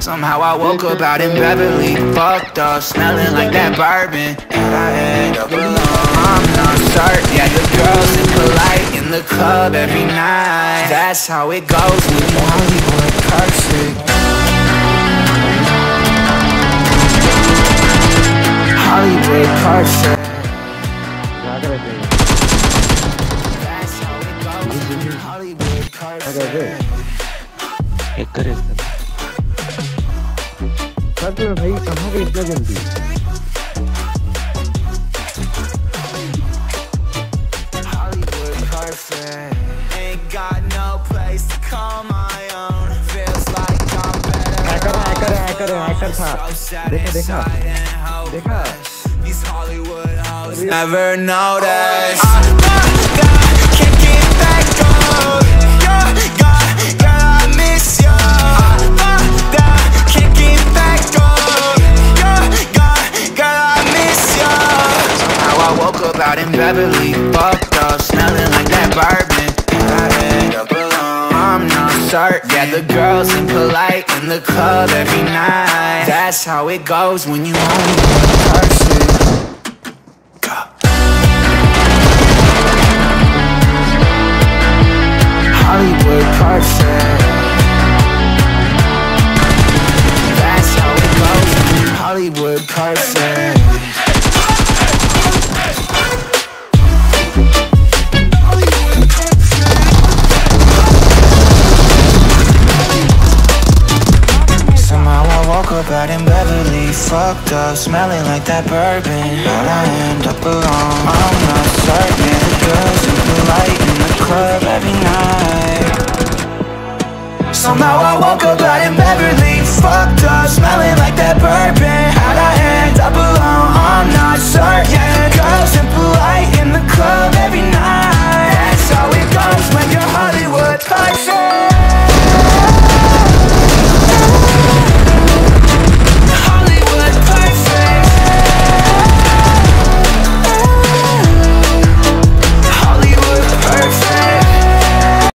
Somehow I woke up out in Beverly, fucked up, smelling like that bourbon, and I end up alone. I'm not certain. Yeah, the girls impolite in the club every night. That's how it goes when you Hollywood perfect. Hollywood perfect. That's how it goes when you Hollywood perfect. भाई कहाँ गए इतना जल्दी? Hollywood perfect. Ain't got no place to call my own. Feels like I'm better. Hacker था. देखा. These Hollywood hoes never notice. Can't get back on. Girl, I miss you. Can't get back on. Girl, I miss you. Somehow I woke up out in Beverly, fucked up, smelling like that bourbon, and I end up alone. I'm not certain. Yeah, the girls impolite in the club every night. That's how it goes when you only one person. Hollywood perfect. That's how it goes when you Hollywood perfect. Somehow I woke up out in Beverly, fucked up, smelling like that bourbon, but I end up alone. I'm not certain. The girls impolite in the club every night. Somehow I woke up out in Beverly, fucked up, smelling like that bourbon.